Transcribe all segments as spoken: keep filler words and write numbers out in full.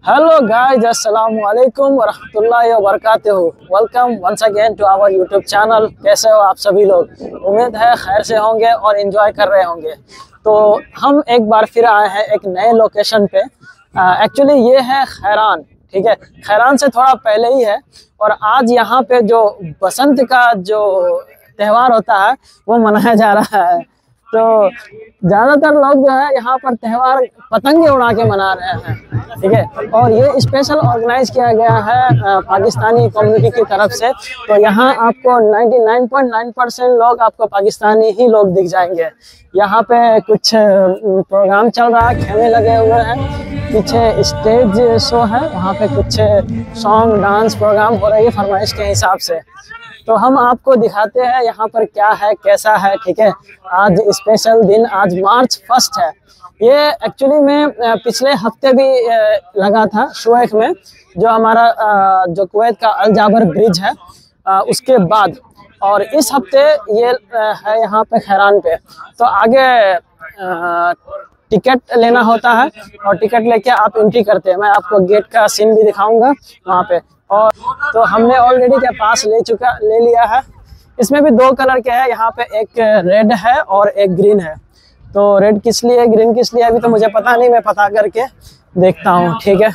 Hello guys, अस्सलाम वालेकुम वरहमतुल्लाहि वबरकातुहू। Welcome once again to our YouTube channel. कैसे हो आप सभी लोग? उम्मीद है खैर से होंगे और एंजॉय कर रहे होंगे। तो हम एक बार फिर आए हैं एक नए लोकेशन पे। एक्चुअली ये है खैरान, ठीक है। खैरान से थोड़ा पहले ही है और आज यहाँ पे जो बसंत का जो त्यौहार होता है वो मनाया जा रहा है। तो ज़्यादातर लोग जो है यहाँ पर त्यौहार पतंगे उड़ा के मना रहे हैं, ठीक है। और ये स्पेशल ऑर्गेनाइज किया गया है पाकिस्तानी कम्युनिटी की तरफ से। तो यहाँ आपको निन्यानवे पॉइंट नौ परसेंट लोग आपको पाकिस्तानी ही लोग दिख जाएंगे। यहाँ पे कुछ प्रोग्राम चल रहा है, खेमे लगे हुए हैं, पीछे स्टेज शो है, वहाँ पे कुछ सॉन्ग डांस प्रोग्राम हो रही है फरमाइश के हिसाब से। तो हम आपको दिखाते हैं यहाँ पर क्या है कैसा है, ठीक है। आज स्पेशल दिन, आज मार्च फर्स्ट है। ये एक्चुअली में पिछले हफ्ते भी लगा था शुएख में, जो हमारा जो कुवैत का अल जाबर ब्रिज है उसके बाद। और इस हफ्ते ये है यहाँ पे खैरान पे। तो आगे टिकट लेना होता है और टिकट लेके आप एंट्री करते हैं। मैं आपको गेट का सीन भी दिखाऊंगा वहाँ पे। और तो हमने ऑलरेडी के पास ले चुका ले लिया है। इसमें भी दो कलर के हैं, यहाँ पे एक रेड है और एक ग्रीन है। तो रेड किस लिए ग्रीन किस लिए अभी तो मुझे पता नहीं, मैं पता करके देखता हूँ, ठीक है।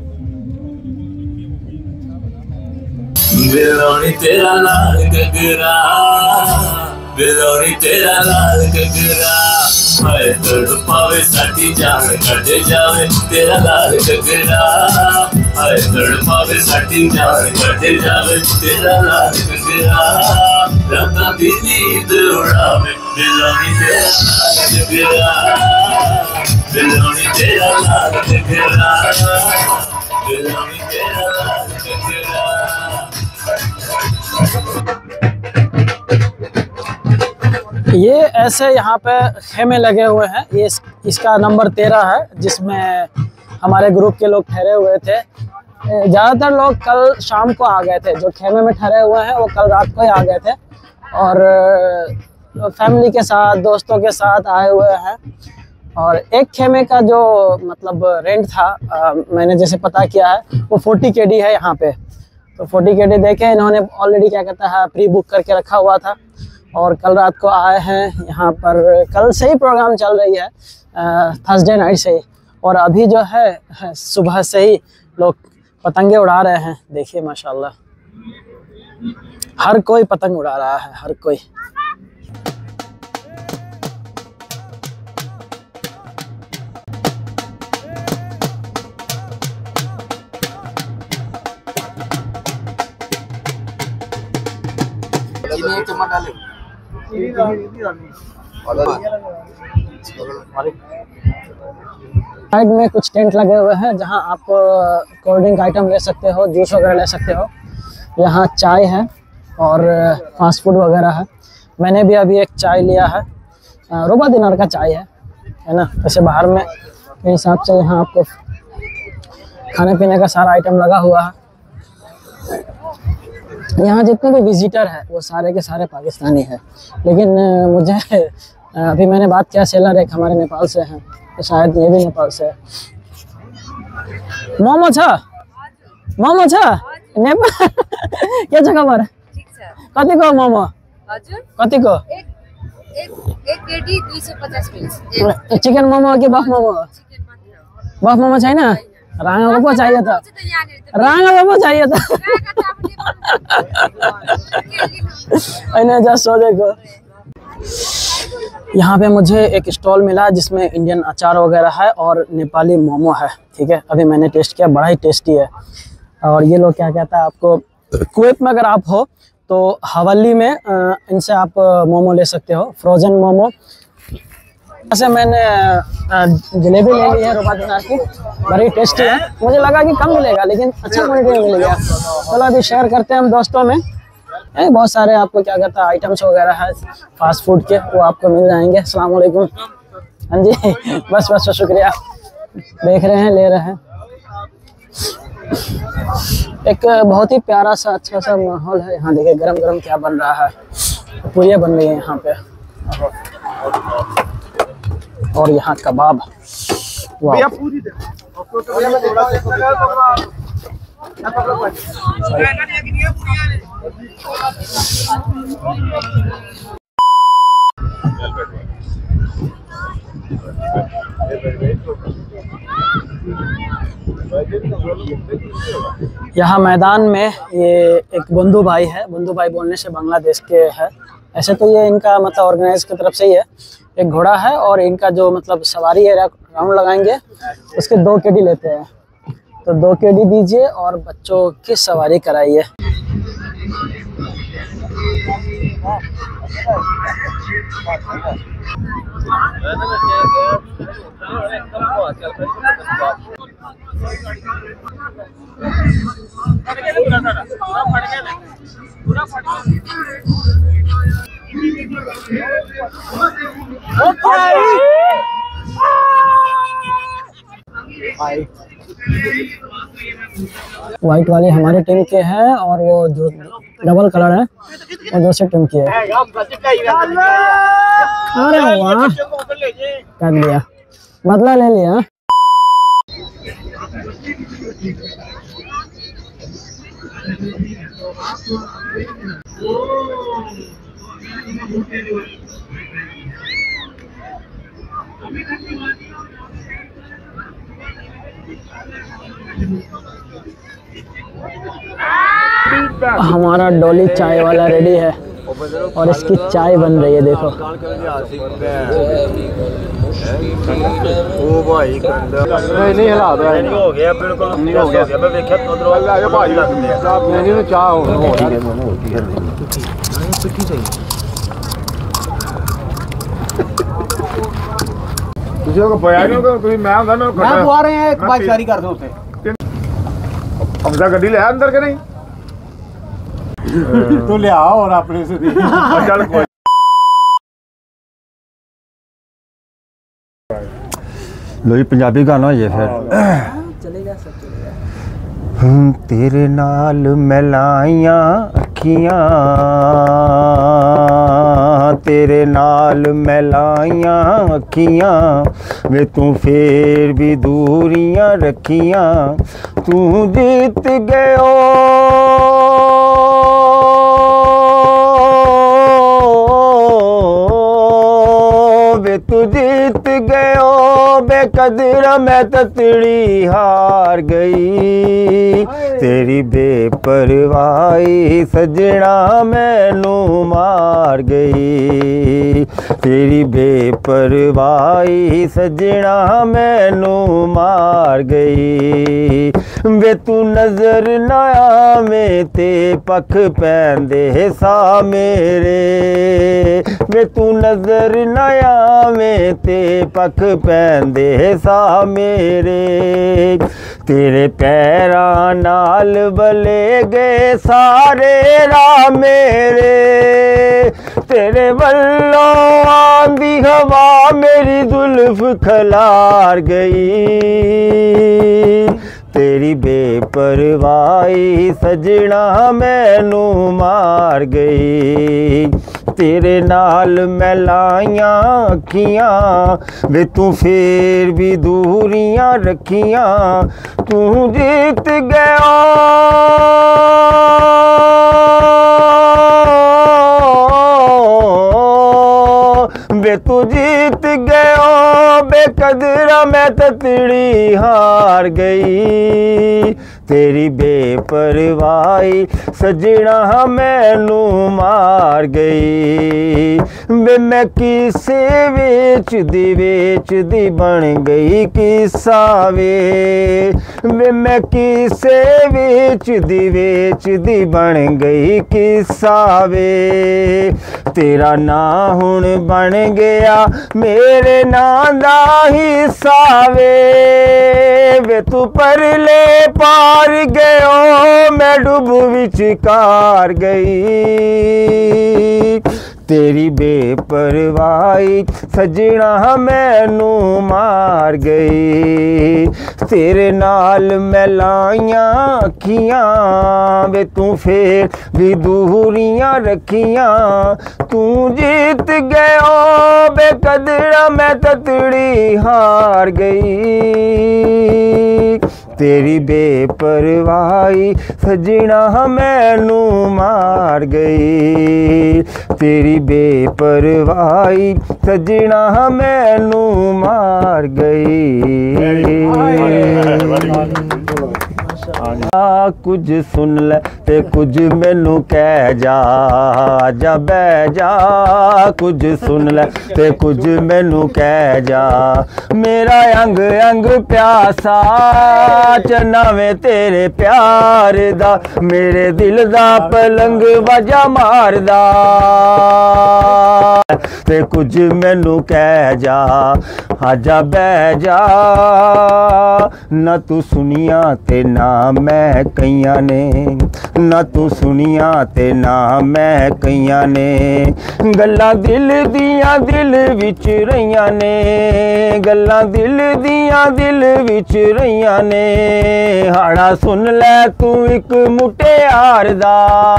बिलोनी तेरा लाल गगरा, बिलोनी तेरा लाल गगरा, हाय तड़पावे साथी जान कटे जावे तेरा लाल गगरा, हाय तड़पावे साथी जान कटे जावे तेरा लाल गगरा, रंगा दी नींद उड़ावे बिलोनी तेरा लाल गगरा, बिलोनी तेरा लाल गगरा, बिलोनी तेरा लाल गगरा। ये ऐसे यहाँ पे खेमे लगे हुए हैं। ये इस, इसका नंबर तेरह है, जिसमें हमारे ग्रुप के लोग ठहरे हुए थे। ज़्यादातर लोग कल शाम को आ गए थे, जो खेमे में ठहरे हुए हैं वो कल रात को ही आ गए थे और फैमिली के साथ दोस्तों के साथ आए हुए हैं। और एक खेमे का जो मतलब रेंट था, आ, मैंने जैसे पता किया है वो फोर्टी के डी है यहाँ पे। तो फोर्टी के डी देके इन्होंने ऑलरेडी क्या कहता है प्री बुक करके रखा हुआ था और कल रात को आए हैं यहाँ पर। कल से ही प्रोग्राम चल रही है, थर्सडे नाइट से ही। और अभी जो है सुबह से ही लोग पतंगे उड़ा रहे हैं। देखिए माशाल्लाह, हर कोई पतंग उड़ा रहा है, हर कोई। साइड में कुछ टेंट लगे हुए हैं जहां आप कोल्ड ड्रिंक आइटम ले सकते हो, जूस वगैरह ले सकते हो। यहाँ चाय है और फास्ट फूड वगैरह है। मैंने भी अभी एक चाय लिया है, रुबा दिनार का चाय है है ना। वैसे बाहर में के हिसाब से यहाँ आपको खाने पीने का सारा आइटम लगा हुआ है। यहाँ जितने भी विजिटर है वो सारे के सारे पाकिस्तानी हैं, लेकिन मुझे अभी मैंने बात किया सेलर एक हमारे नेपाल से हैं, तो शायद ये भी नेपाल से है। मोमो छ मोमो छ नेपाल के छ खबर? कति को मोमो? कति को? चिकन मोमो कि बफ मोमो? बफ मोमो छैन? रांगा पो चाहिए था, रांगा पो चाहिए था। जस्ट सोचेको यहाँ पे मुझे एक स्टॉल मिला जिसमें इंडियन अचार वगैरह है और नेपाली मोमो है, ठीक है। अभी मैंने टेस्ट किया, बड़ा ही टेस्टी है। और ये लोग क्या कहता है, आपको कुवैत में अगर आप हो तो हवाली में इनसे आप मोमो ले सकते हो, फ्रोजन मोमो। ऐसे मैंने जलेबी ले ली है रुबा दिनार की, बड़ी टेस्टी है। मुझे लगा कि कम मिलेगा लेकिन अच्छा क्वालिटी में मिल गया। चलो अभी शेयर करते हैं हम दोस्तों में। है बहुत सारे आपको क्या कहता है आइटम्स वगैरह है फास्ट फूड के, वो आपको मिल जाएंगे। अस्सलाम वालेकुम। हाँ जी, बस बस शुक्रिया। देख रहे हैं, ले रहे हैं। एक बहुत ही प्यारा सा अच्छा सा माहौल है यहाँ। देखिए गरम गरम क्या बन रहा है, पूरियाँ बन रही है यहाँ पे। और यहाँ कबाब, यहाँ मैदान में ये एक बंधु भाई है, बंधु भाई बोलने से बांग्लादेश के है। ऐसे तो ये इनका मतलब ऑर्गेनाइज की तरफ से ही है। एक घोड़ा है और इनका जो मतलब सवारी है, राउंड लगाएंगे उसके दो केडी लेते हैं। तो दो केडी दीजिए और बच्चों की सवारी कराइए। व्हाइट वाले हमारे टीम के हैं और वो जो डबल कलर है वो दूसरी टीम की है। अरे वाह, कर लिया, बदला ले लिया। हमारा डोली चाय वाला रेडी है और इसकी चाय बन रही है, देखो। ओ भाई नहीं नहीं हिला दो, नहीं हो गया, बिल्कुल नहीं हो गया। मैं देखिया उधर वाला आया भाई लगदे आ नहीं नहीं चाह हो हो ही है मन होती है नहीं की चाहिए। तुझे को बयान हो कोई मैं हुंदा मैं मैं बुआ रहे हैं, एक बात जारी कर दो उसे। अब जा गड्डी ले अंदर के नहीं तो ले आओ और अपने से दे चल कोई लोई पंजाबी गाना हो जाए फिर चलेगा, सब चलेगा। तेरे नाल मिलाइयां अखियां, तेरे नाल मिलाइयां अखियां, वे तू फिर भी दूरियां रखियां, तू जीत गयो वे तू जीत गयो बेकदरा मैं ततड़ी हार गई, तेरी बेपरवाही सजना मैनू मार गई, तेरी बेपरवाही सजना मैनू मार गई, वे तू नजर ना आवे ते पख पैंदे सा मेरे, वे तू नजर ना आवे ते पख पैंदे सा मेरे, तेरे पैरां नाल बले गए सारे राह मेरे, तेरे वल्लों आंदी हवा मेरी जुल्फ खलार गई, तेरी बेपरवाही सजना मैनू मार गई, तेरे नाल मिलाइयां अखियां वे तू फिर भी दूरियां रखियां, तू जीत गया वे तू जीत गयो बेकदरा मैं ततड़ी हार गई, तेरी बेपरवाही सजना मैनू मार गई, वे मैं किसे वेच दी वेच दी बन गई किस्सा वे, वे मैं किसे वेच दी वेच दी बन गई किस्सा वे, तेरा ना हुण बन गया मेरे नां दा हिस्सा वे, वे तू परले पार गयो मैं डुब विचकार गई, तेरी बेपरवाही सजना मैनू मार गई, तेरे नाल मैं लाइयां अखियां वे तू फिर भी दूरियां रखियां तू जीत गयो बेकदरा मैं ततड़ी हार गई तेरी बेपरवाही सजना मैनू मार गई तेरी बेपरवाही सजना मैनू मार गई आ कुछ सुन ले ते कुछ मैनू कह जा जा बह जा कुछ सुन ले ते कुछ मैनू कह जा मेरा अंग अंग प्यासा चनावे तेरे प्यार दा मेरे दिल दा पलंग वजा मारदा ते कुछ मैनू कह जा आजा बह जा ना तू सुनिया ते ना मैं कईयां ने ना तू सुनिया ते ना मैं कईयां ने गल्लां दिल दियां दिल विच रहियां ने गल्लां दिल दियां दिल विच रहियां ने हाड़ा सुन ले तू एक मुटियार दा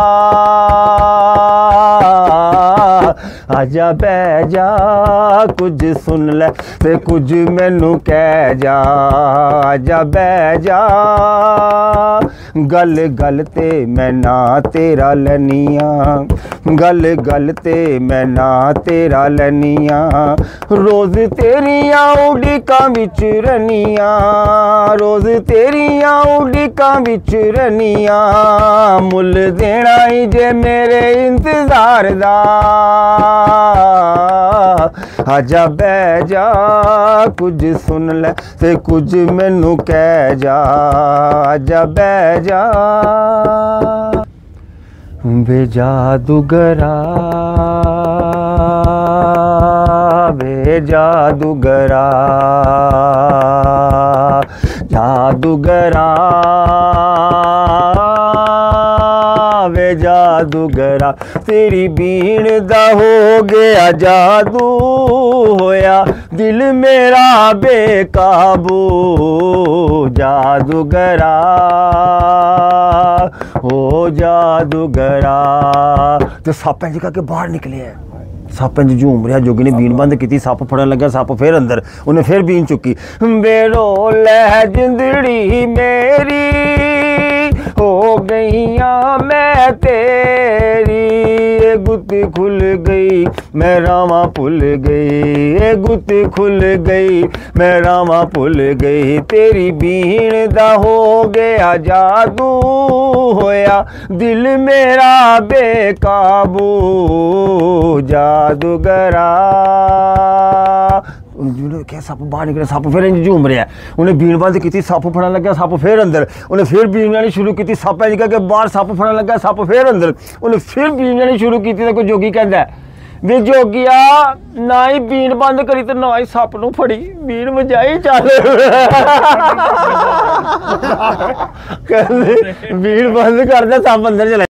आजा बह जा कुछ सुन ले ते कुछ मैनू कह जा आजा बह जा गल गल ते मैं ना तेरा लनिया गल गल ते मैं ना तेरा लनिया रोज तेरिया उड़िकां विच रनिया रोज तेरिया उड़िकां विच रनिया मुल देना ही जे मेरे इंतजार दा आजा बह जा कुछ सुन ले ते कुछ मैनू कह जा आजा बह जा वे जादूगरा वे जादूगरा जादूगरा वे जादूगरा तेरी बीण दा हो गया जादू होया दिल मेरा बेकाबू जादूगरा हो जादूगरा ते सप इंज करके बाहर निकले है सप इंज झूम रहा जोगी ने बीन बंद की सप फड़न लगा सप फिर अंदर उन्हें फिर बीन चुकी बेरो लह जिंदड़ी मेरी हो गईयां मैं तेरी ए गुत खुल गई मैं रामा भुल गई ए गुत खुल गई मैं रामा भुल गई तेरी बीण दा हो गया जादू होया दिल मेरा बेकाबू जादूगरा क्या सप बाहर निकले सप फिर इंज झूम रहा है उन्हें बीन बंद की सप फड़न लगा सप फिर अंदर उन्हें फिर बीन जानी शुरू की सप इंज करके बाहर सप फड़न लगा सप फिर अंदर उन्हें फिर बीन जानी शुरू की तो कोई जोगी कहता है वे जोगिया ना ही बीन बंद करी तो ना ही सप नूं फड़ी बीन वजाई चल बीन बंद कर दे सप अंदर चले